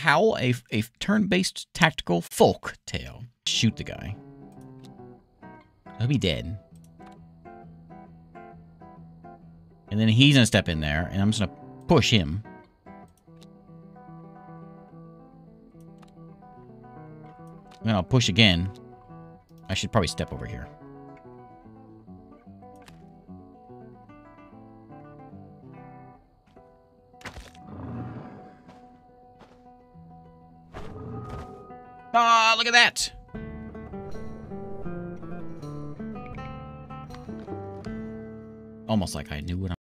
Howl, a turn-based tactical folk tale. Shoot the guy. He'll be dead. And then he's gonna step in there, and I'm just gonna push him. And then I'll push again. I should probably step over here. Ah, look at that! Almost like I knew what